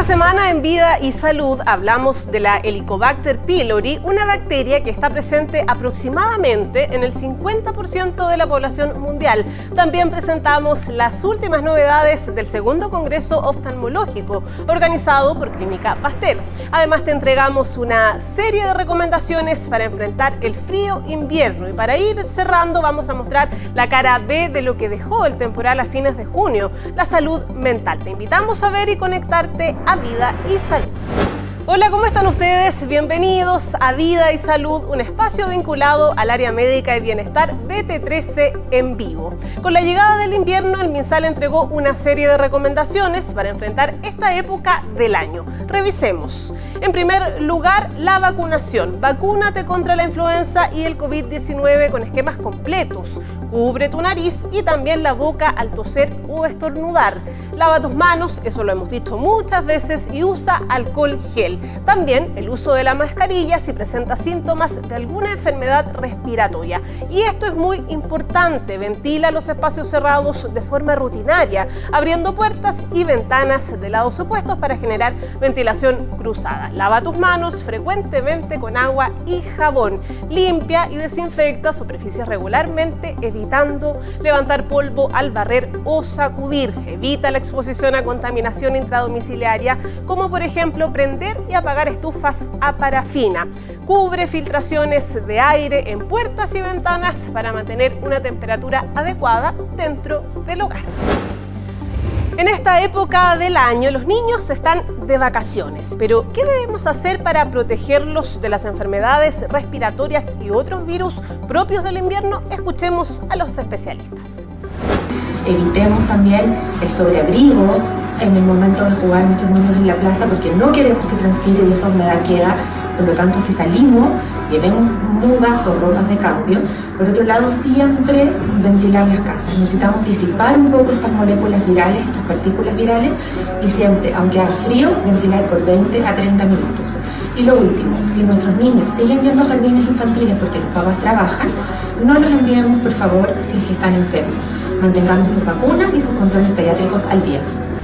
semana en Vida y Salud hablamos de la Helicobacter pylori, una bacteria que está presente aproximadamente en el 50% de la población mundial. También presentamos las últimas novedades del segundo Congreso Oftalmológico, organizado por Clínica Pasteur. Además te entregamos una serie de recomendaciones para enfrentar el frío invierno. Y para ir cerrando vamos a mostrar la cara B de lo que dejó el temporal a fines de junio, la salud mental. Te invitamos a ver y conectarte a Vida y Salud. Hola, ¿cómo están ustedes? Bienvenidos a Vida y Salud, un espacio vinculado al área médica y bienestar de T13 en vivo. Con la llegada del invierno, el MinSal entregó una serie de recomendaciones para enfrentar esta época del año. Revisemos. En primer lugar, la vacunación. Vacúnate contra la influenza y el COVID-19 con esquemas completos. Cubre tu nariz y también la boca al toser o estornudar. Lava tus manos, eso lo hemos dicho muchas veces, y usa alcohol gel. También el uso de la mascarilla si presenta síntomas de alguna enfermedad respiratoria. Y esto es muy importante, ventila los espacios cerrados de forma rutinaria, abriendo puertas y ventanas de lados opuestos para generar ventilación cruzada. Lava tus manos frecuentemente con agua y jabón. Limpia y desinfecta superficies regularmente, evitando levantar polvo al barrer o sacudir. Evita la exposición a contaminación intradomiciliaria, como por ejemplo prender y apagar estufas a parafina. Cubre filtraciones de aire en puertas y ventanas para mantener una temperatura adecuada dentro del hogar. En esta época del año, los niños están de vacaciones, pero ¿qué debemos hacer para protegerlos de las enfermedades respiratorias y otros virus propios del invierno? Escuchemos a los especialistas. Evitemos también el sobreabrigo en el momento de jugar nuestros niños en la plaza, porque no queremos que transpire y esa humedad queda. Por lo tanto, si salimos, llevemos mudas o ropas de cambio. Por otro lado, siempre ventilar las casas. Necesitamos disipar un poco estas moléculas virales, estas partículas virales, y siempre, aunque haga frío, ventilar por 20 a 30 minutos. Y lo último, si nuestros niños siguen yendo a jardines infantiles porque los papás trabajan, no los enviemos, por favor, si es que están enfermos. Mantengamos sus vacunas y sus controles pediátricos al día.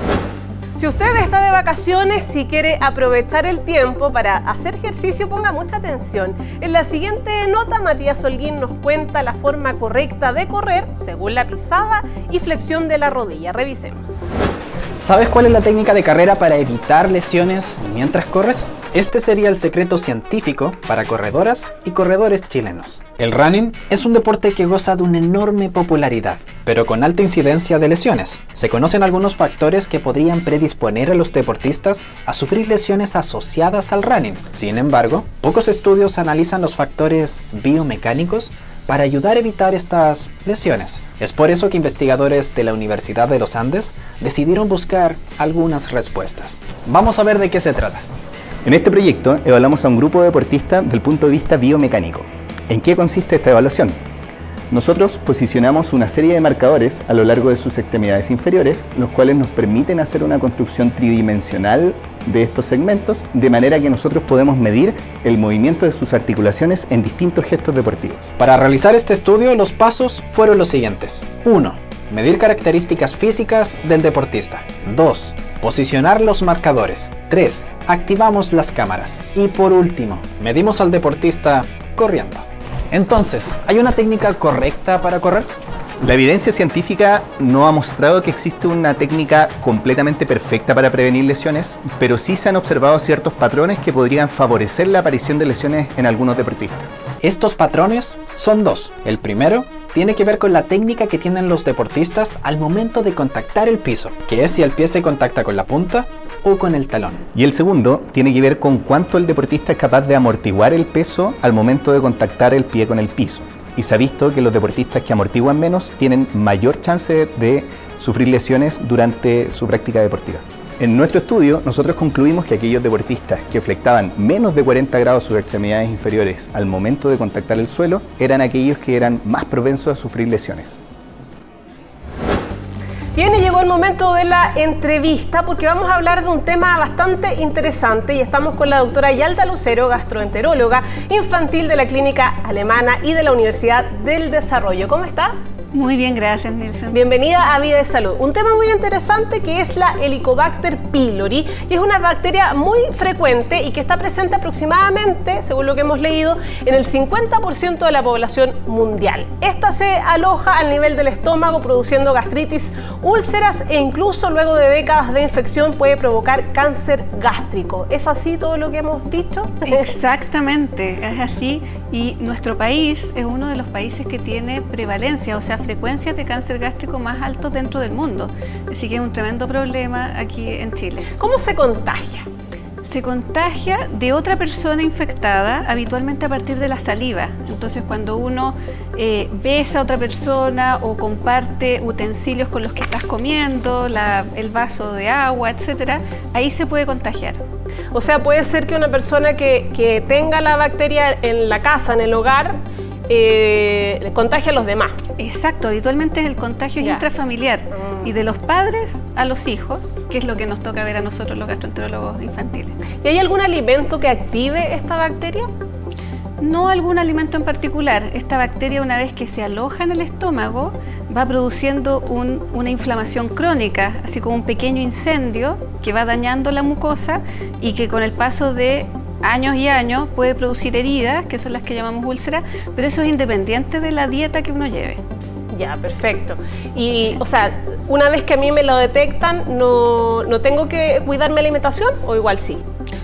Si usted está de vacaciones y quiere aprovechar el tiempo para hacer ejercicio, ponga mucha atención. En la siguiente nota, Matías Holguín nos cuenta la forma correcta de correr según la pisada y flexión de la rodilla. Revisemos. ¿Sabes cuál es la técnica de carrera para evitar lesiones mientras corres? Este sería el secreto científico para corredoras y corredores chilenos. El running es un deporte que goza de una enorme popularidad, pero con alta incidencia de lesiones. Se conocen algunos factores que podrían predisponer a los deportistas a sufrir lesiones asociadas al running. Sin embargo, pocos estudios analizan los factores biomecánicos para ayudar a evitar estas lesiones. Es por eso que investigadores de la Universidad de los Andes decidieron buscar algunas respuestas. Vamos a ver de qué se trata. En este proyecto evaluamos a un grupo de deportistas desde el punto de vista biomecánico. ¿En qué consiste esta evaluación? Nosotros posicionamos una serie de marcadores a lo largo de sus extremidades inferiores, los cuales nos permiten hacer una construcción tridimensional de estos segmentos, de manera que nosotros podemos medir el movimiento de sus articulaciones en distintos gestos deportivos. Para realizar este estudio, los pasos fueron los siguientes. 1. Medir características físicas del deportista. 2. Posicionar los marcadores. 3. Activamos las cámaras. Y por último, medimos al deportista corriendo. Entonces, ¿hay una técnica correcta para correr? La evidencia científica no ha mostrado que existe una técnica completamente perfecta para prevenir lesiones, pero sí se han observado ciertos patrones que podrían favorecer la aparición de lesiones en algunos deportistas. Estos patrones son dos. El primero tiene que ver con la técnica que tienen los deportistas al momento de contactar el piso, que es si el pie se contacta con la punta o con el talón. Y el segundo tiene que ver con cuánto el deportista es capaz de amortiguar el peso al momento de contactar el pie con el piso. Y se ha visto que los deportistas que amortiguan menos tienen mayor chance de sufrir lesiones durante su práctica deportiva. En nuestro estudio, nosotros concluimos que aquellos deportistas que flectaban menos de 40 grados sus extremidades inferiores al momento de contactar el suelo eran aquellos que eran más propensos a sufrir lesiones. Bien, y llegó el momento de la entrevista porque vamos a hablar de un tema bastante interesante y estamos con la doctora Yalda Lucero, gastroenteróloga infantil de la Clínica Alemana y de la Universidad del Desarrollo. ¿Cómo está? Muy bien, gracias, Nilson. Bienvenida a Vida y Salud. Un tema muy interesante que es la Helicobacter pylori, que es una bacteria muy frecuente y que está presente aproximadamente, según lo que hemos leído, en el 50% de la población mundial. Esta se aloja al nivel del estómago, produciendo gastritis, úlceras e incluso luego de décadas de infección puede provocar cáncer gástrico. ¿Es así todo lo que hemos dicho? Exactamente, es así. Y nuestro país es uno de los países que tiene prevalencia, o sea, frecuencias de cáncer gástrico más altos dentro del mundo. Así que es un tremendo problema aquí en Chile. ¿Cómo se contagia? Se contagia de otra persona infectada, habitualmente a partir de la saliva. Entonces, cuando uno besa a otra persona o comparte utensilios con los que estás comiendo, el vaso de agua, etcétera, ahí se puede contagiar. O sea, puede ser que una persona que tenga la bacteria en la casa, en el hogar, contagie a los demás. Exacto, habitualmente es el contagio intrafamiliar y de los padres a los hijos, que es lo que nos toca ver a nosotros los gastroenterólogos infantiles. ¿Y hay algún alimento que active esta bacteria? No algún alimento en particular. Esta bacteria, una vez que se aloja en el estómago, va produciendo una inflamación crónica, así como un pequeño incendio que va dañando la mucosa y que con el paso de años y años puede producir heridas, que son las que llamamos úlceras, pero eso es independiente de la dieta que uno lleve. Ya, perfecto. Y, o sea, una vez que a mí me lo detectan, ¿no tengo que cuidar mi alimentación o igual sí?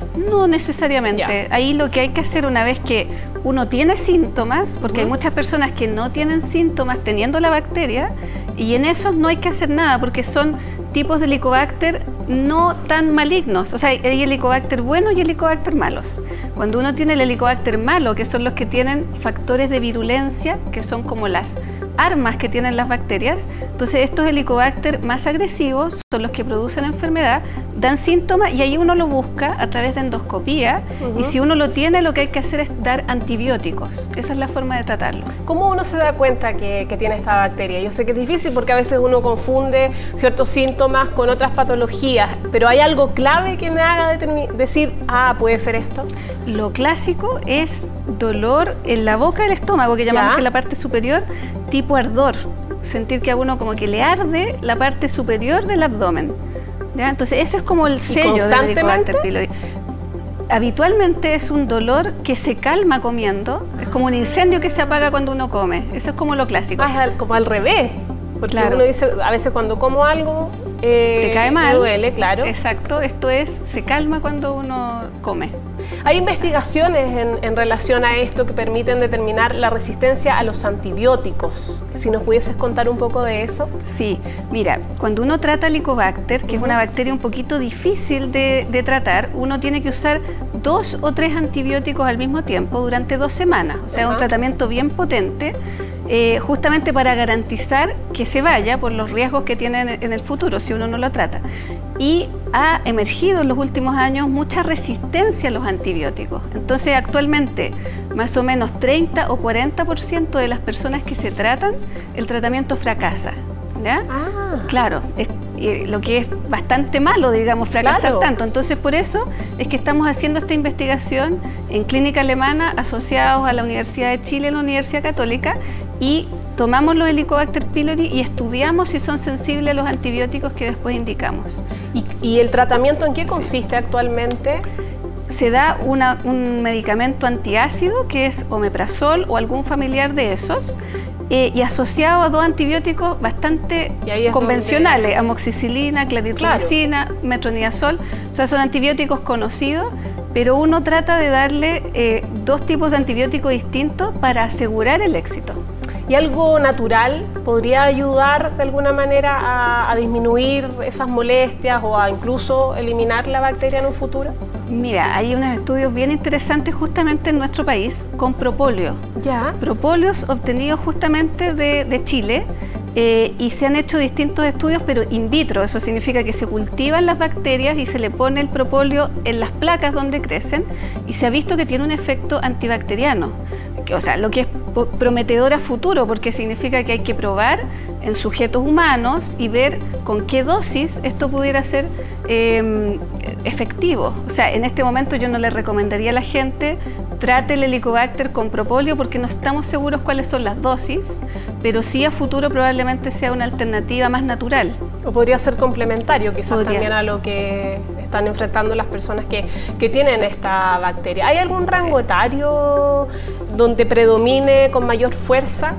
No necesariamente. Ya. Ahí lo que hay que hacer una vez que uno tiene síntomas, porque hay muchas personas que no tienen síntomas teniendo la bacteria, y en esos no hay que hacer nada, porque son tipos de Helicobacter no tan malignos. O sea, hay Helicobacter buenos y Helicobacter malos. Cuando uno tiene el Helicobacter malo, que son los que tienen factores de virulencia, que son como las armas que tienen las bacterias, entonces estos Helicobacter más agresivos son los que producen enfermedad, dan síntomas y ahí uno lo busca a través de endoscopía y si uno lo tiene, lo que hay que hacer es dar antibióticos. Esa es la forma de tratarlo. ¿Cómo uno se da cuenta que tiene esta bacteria? Yo sé que es difícil porque a veces uno confunde ciertos síntomas con otras patologías, pero ¿hay algo clave que me haga decir, puede ser esto? Lo clásico es dolor en la boca del estómago, que llamamos que es la parte superior, tipo ardor. Sentir que a uno como que le arde la parte superior del abdomen. ¿Ya? Entonces eso es como el sello del Helicobacter pylori. Habitualmente es un dolor que se calma comiendo, es como un incendio que se apaga cuando uno come. Eso es como lo clásico. Es como al revés, porque uno dice, a veces cuando como algo te cae mal, me duele, claro. Exacto, esto es, se calma cuando uno come. ¿Hay investigaciones en relación a esto que permiten determinar la resistencia a los antibióticos? Si nos pudieses contar un poco de eso. Sí, mira, cuando uno trata Helicobacter, que es una bacteria un poquito difícil de tratar, uno tiene que usar 2 o 3 antibióticos al mismo tiempo durante 2 semanas. O sea, un tratamiento bien potente, justamente para garantizar que se vaya por los riesgos que tiene en el futuro si uno no lo trata. Y ha emergido en los últimos años mucha resistencia a los antibióticos. Entonces, actualmente, más o menos 30 o 40% de las personas que se tratan, el tratamiento fracasa. ¿Ya? Claro, lo que es bastante malo, digamos, fracasar tanto. Entonces, por eso es que estamos haciendo esta investigación en clínica alemana asociados a la Universidad de Chile y la Universidad Católica y tomamos los Helicobacter pylori y estudiamos si son sensibles a los antibióticos que después indicamos. ¿Y el tratamiento en qué consiste actualmente? Se da un medicamento antiácido que es omeprazol o algún familiar de esos y asociado a 2 antibióticos bastante convencionales, amoxicilina, claritromicina, metronidazol. O sea, son antibióticos conocidos, pero uno trata de darle 2 tipos de antibióticos distintos para asegurar el éxito. ¿Y algo natural podría ayudar de alguna manera a disminuir esas molestias o a incluso eliminar la bacteria en un futuro? Mira, hay unos estudios bien interesantes justamente en nuestro país con propóleo. Propóleos obtenidos justamente de Chile y se han hecho distintos estudios, pero in vitro. Eso significa que se cultivan las bacterias y se le pone el propóleo en las placas donde crecen y se ha visto que tiene un efecto antibacteriano. O sea, lo que es prometedor a futuro, porque significa que hay que probar en sujetos humanos y ver con qué dosis esto pudiera ser efectivo. O sea, en este momento yo no le recomendaría a la gente trate el Helicobacter con propóleo porque no estamos seguros cuáles son las dosis, pero sí a futuro probablemente sea una alternativa más natural. O podría ser complementario quizás también a lo que están enfrentando las personas que tienen esta bacteria. ¿Hay algún rango etario donde predomine con mayor fuerza?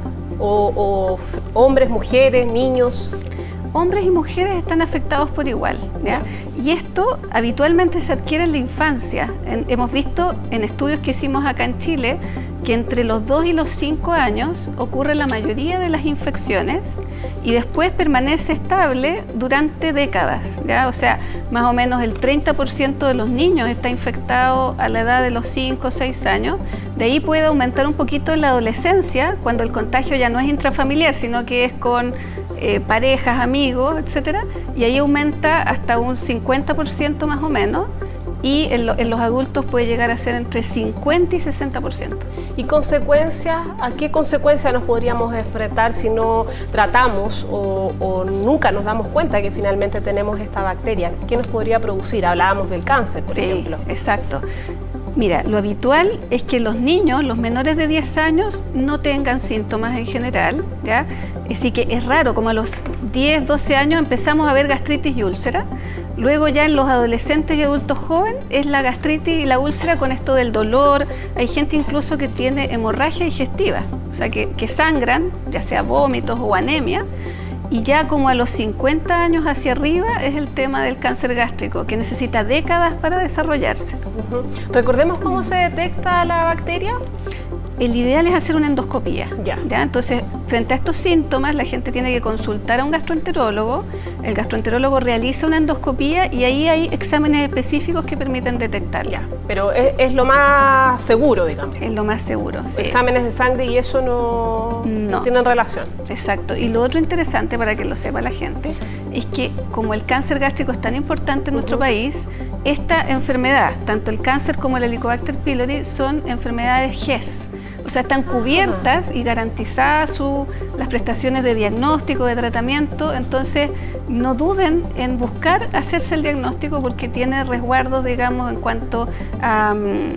¿O hombres, mujeres, niños? Hombres y mujeres están afectados por igual, ¿ya? Y esto habitualmente se adquiere en la infancia. Hemos visto en estudios que hicimos acá en Chile que entre los 2 y los 5 años ocurre la mayoría de las infecciones y después permanece estable durante décadas, ¿ya? O sea, más o menos el 30% de los niños está infectado a la edad de los 5 o 6 años. De ahí puede aumentar un poquito en la adolescencia, cuando el contagio ya no es intrafamiliar, sino que es con parejas, amigos, etcétera, y ahí aumenta hasta un 50% más o menos, y en los adultos puede llegar a ser entre 50 y 60%. ¿Y consecuencias? ¿A qué consecuencias nos podríamos enfrentar si no tratamos o nunca nos damos cuenta que finalmente tenemos esta bacteria? ¿Qué nos podría producir? Hablábamos del cáncer, por ejemplo. Exacto. Mira, lo habitual es que los niños, los menores de 10 años, no tengan síntomas en general, ¿ya? Así que es raro, como a los 10, 12 años empezamos a ver gastritis y úlcera. Luego ya en los adolescentes y adultos jóvenes es la gastritis y la úlcera con esto del dolor. Hay gente incluso que tiene hemorragia digestiva, o sea que sangran, ya sea vómitos o anemia. Y ya como a los 50 años hacia arriba es el tema del cáncer gástrico, que necesita décadas para desarrollarse. Recordemos cómo se detecta la bacteria. El ideal es hacer una endoscopía. ¿Ya? Entonces, frente a estos síntomas, la gente tiene que consultar a un gastroenterólogo. El gastroenterólogo realiza una endoscopía y ahí hay exámenes específicos que permiten detectarlo. Ya, pero es lo más seguro, digamos. Es lo más seguro, sí. Exámenes de sangre y eso no tienen relación. Exacto. Y lo otro interesante, para que lo sepa la gente, es que como el cáncer gástrico es tan importante en nuestro país, esta enfermedad, tanto el cáncer como el Helicobacter pylori, son enfermedades GES. O sea, están cubiertas y garantizadas las prestaciones de diagnóstico, de tratamiento. Entonces, no duden en buscar hacerse el diagnóstico porque tiene resguardos, digamos, en cuanto a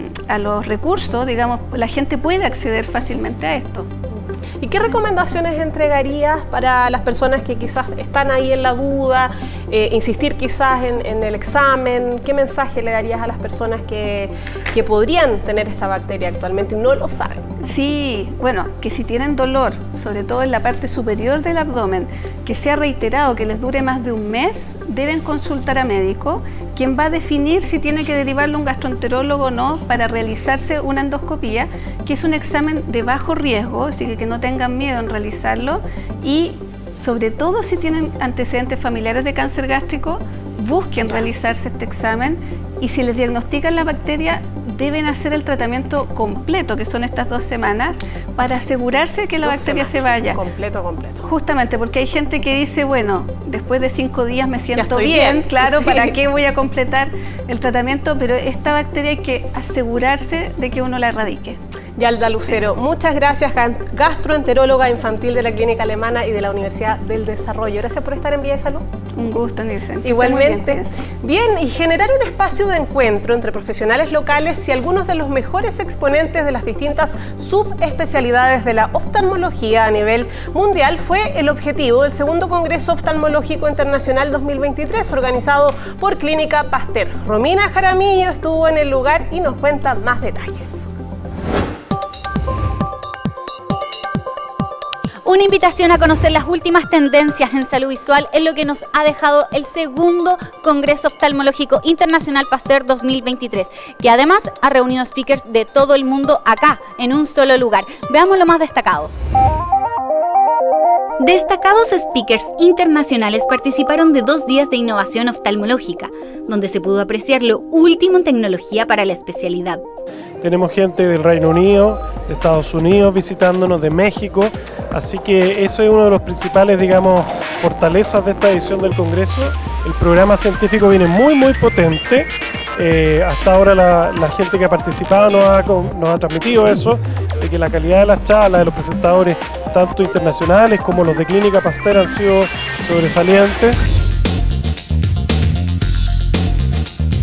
los recursos. Digamos, la gente puede acceder fácilmente a esto. ¿Y qué recomendaciones entregarías para las personas que quizás están ahí en la duda, insistir quizás en el examen? ¿Qué mensaje le darías a las personas que podrían tener esta bacteria actualmente y no lo saben? Sí, bueno, que si tienen dolor, sobre todo en la parte superior del abdomen, que sea reiterado, que les dure más de un mes, deben consultar a médico, quien va a definir si tiene que derivarlo a un gastroenterólogo o no para realizarse una endoscopía, que es un examen de bajo riesgo, así que no tengan miedo en realizarlo, y sobre todo si tienen antecedentes familiares de cáncer gástrico, busquen realizarse este examen, y si les diagnostican la bacteria, deben hacer el tratamiento completo, que son estas 2 semanas, para asegurarse que la bacteria se vaya. Completo. Justamente, porque hay gente que dice, bueno, después de 5 días me siento bien, claro, sí. ¿Para qué voy a completar el tratamiento? Pero esta bacteria hay que asegurarse de que uno la erradique. Yalda Lucero, muchas gracias, gastroenteróloga infantil de la Clínica Alemana y de la Universidad del Desarrollo. Gracias por estar en Vía de Salud. Un gusto, Nilsen. Igualmente. Bien, y generar un espacio de encuentro entre profesionales locales y algunos de los mejores exponentes de las distintas subespecialidades de la oftalmología a nivel mundial fue el objetivo del segundo Congreso Oftalmológico Internacional 2023, organizado por Clínica Pasteur. Romina Jaramillo estuvo en el lugar y nos cuenta más detalles. Una invitación a conocer las últimas tendencias en salud visual es lo que nos ha dejado el segundo Congreso Oftalmológico Internacional Pasteur 2023, que además ha reunido speakers de todo el mundo acá, en un solo lugar. Veamos lo más destacado. Destacados speakers internacionales participaron de 2 días de innovación oftalmológica, donde se pudo apreciar lo último en tecnología para la especialidad. Tenemos gente del Reino Unido, de Estados Unidos visitándonos, de México, así que eso es uno de los principales, digamos, fortalezas de esta edición del Congreso. El programa científico viene muy potente. Hasta ahora la gente que ha participado nos ha transmitido eso, de que la calidad de las charlas de los presentadores, tanto internacionales como los de Clínica Pasteur, han sido sobresalientes.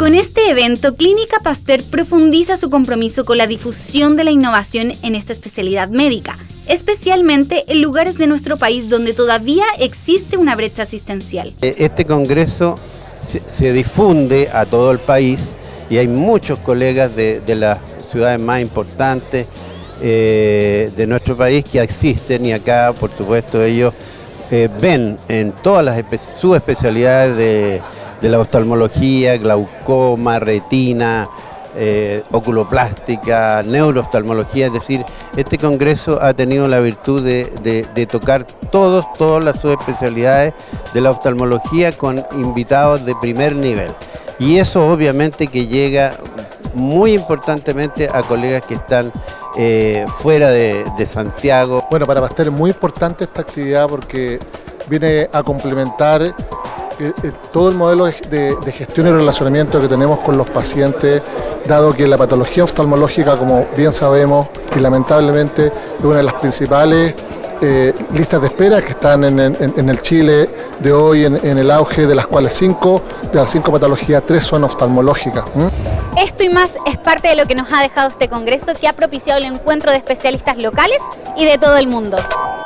Con este evento, Clínica Pasteur profundiza su compromiso con la difusión de la innovación en esta especialidad médica, especialmente en lugares de nuestro país donde todavía existe una brecha asistencial. Este congreso se difunde a todo el país y hay muchos colegas de las ciudades más importantes de nuestro país que asisten, y acá, por supuesto, ellos ven en todas las subespecialidades de la oftalmología, glaucoma, retina, oculoplástica, neurooftalmología. Es decir, este congreso ha tenido la virtud de tocar todas las subespecialidades de la oftalmología con invitados de primer nivel. Y eso obviamente que llega muy importantemente a colegas que están fuera de Santiago. Bueno, para Pasteur es muy importante esta actividad porque viene a complementar todo el modelo de gestión y relacionamiento que tenemos con los pacientes, dado que la patología oftalmológica, como bien sabemos, y lamentablemente es una de las principales listas de espera que están en el Chile de hoy, en el auge, de las cuales de las 5 patologías, 3 son oftalmológicas. Esto y más es parte de lo que nos ha dejado este congreso, que ha propiciado el encuentro de especialistas locales y de todo el mundo.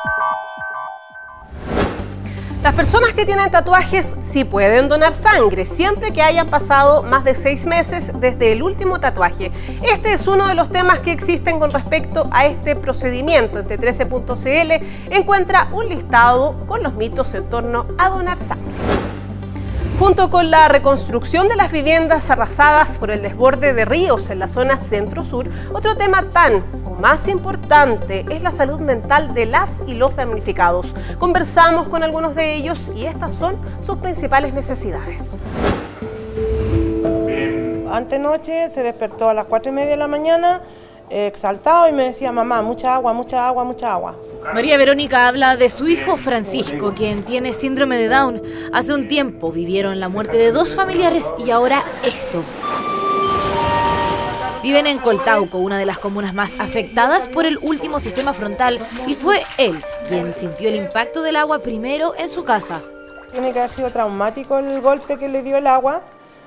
Las personas que tienen tatuajes sí pueden donar sangre, siempre que hayan pasado más de 6 meses desde el último tatuaje. Este es uno de los temas que existen con respecto a este procedimiento. En T13.cl encuentra un listado con los mitos en torno a donar sangre. Junto con la reconstrucción de las viviendas arrasadas por el desborde de ríos en la zona centro-sur, otro tema tan o más importante es la salud mental de las y los damnificados. Conversamos con algunos de ellos y estas son sus principales necesidades. Antenoche se despertó a las 4:30 de la mañana, exaltado, y me decía: mamá, mucha agua, mucha agua, mucha agua. María Verónica habla de su hijo Francisco, quien tiene síndrome de Down. Hace un tiempo vivieron la muerte de 2 familiares y ahora esto. Viven en Coltauco, una de las comunas más afectadas por el último sistema frontal, y fue él quien sintió el impacto del agua primero en su casa. Tiene que haber sido traumático el golpe que le dio el agua,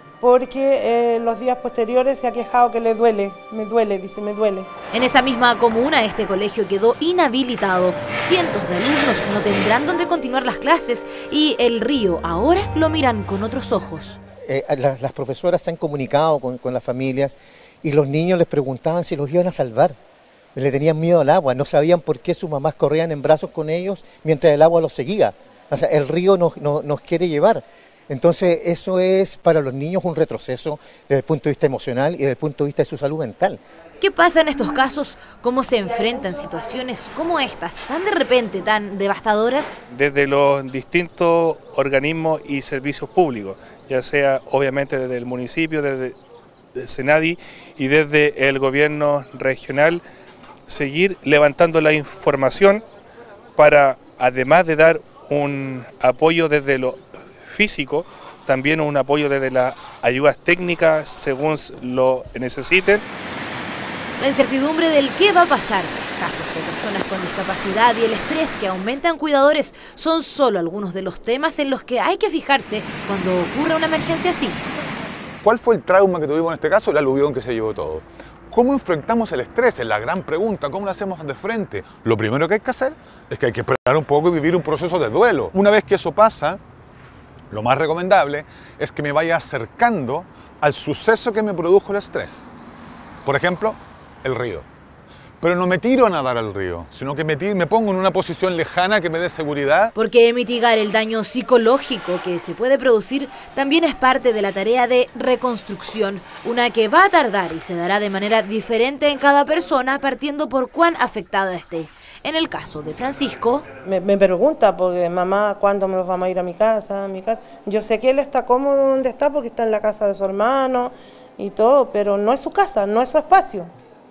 porque los días posteriores se ha quejado que le duele, me duele, dice, me duele. En esa misma comuna, este colegio quedó inhabilitado. Cientos de alumnos no tendrán dónde continuar las clases y el río ahora lo miran con otros ojos. Las profesoras se han comunicado con las familias y los niños les preguntaban si los iban a salvar. Le tenían miedo al agua, no sabían por qué sus mamás corrían en brazos con ellos mientras el agua los seguía. O sea, el río nos quiere llevar. Entonces eso es para los niños un retroceso desde el punto de vista emocional y desde el punto de vista de su salud mental. ¿Qué pasa en estos casos? ¿Cómo se enfrentan situaciones como estas, tan de repente, tan devastadoras? Desde los distintos organismos y servicios públicos, ya sea obviamente desde el municipio, desde el Senadi y desde el gobierno regional, seguir levantando la información para, además de dar un apoyo desde lo físico, también un apoyo desde las ayudas técnicas según lo necesiten. La incertidumbre del qué va a pasar, casos de personas con discapacidad y el estrés que aumentan cuidadores son solo algunos de los temas en los que hay que fijarse cuando ocurre una emergencia así. ¿Cuál fue el trauma que tuvimos en este caso? El aluvión que se llevó todo. ¿Cómo enfrentamos el estrés? Es la gran pregunta. ¿Cómo lo hacemos de frente? Lo primero que hay que hacer es que hay que esperar un poco y vivir un proceso de duelo. Una vez que eso pasa, lo más recomendable es que me vaya acercando al suceso que me produjo el estrés. Por ejemplo, el río. Pero no me tiro a nadar al río, sino que me pongo en una posición lejana que me dé seguridad. Porque mitigar el daño psicológico que se puede producir también es parte de la tarea de reconstrucción, una que va a tardar y se dará de manera diferente en cada persona partiendo por cuán afectada esté. En el caso de Francisco... Me pregunta, porque mamá, ¿cuándo nos vamos a ir a mi casa? Yo sé que él está cómodo donde está porque está en la casa de su hermano y todo, pero no es su casa, no es su espacio.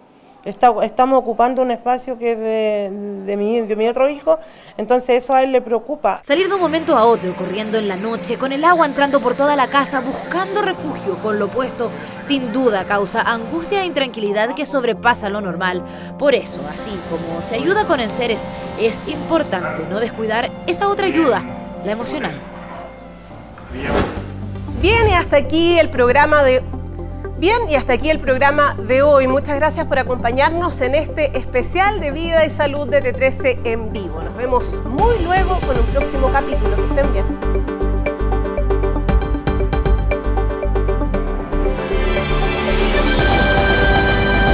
Estamos ocupando un espacio que es de mi otro hijo, entonces eso a él le preocupa. Salir de un momento a otro, corriendo en la noche, con el agua entrando por toda la casa, buscando refugio con lo opuesto, sin duda causa angustia e intranquilidad que sobrepasa lo normal. Por eso, así como se ayuda con enseres, es importante no descuidar esa otra ayuda, la emocional. Bien, y hasta aquí el programa de hoy. Muchas gracias por acompañarnos en este especial de Vida y Salud de T13 en vivo. Nos vemos muy luego con un próximo capítulo. Que estén bien.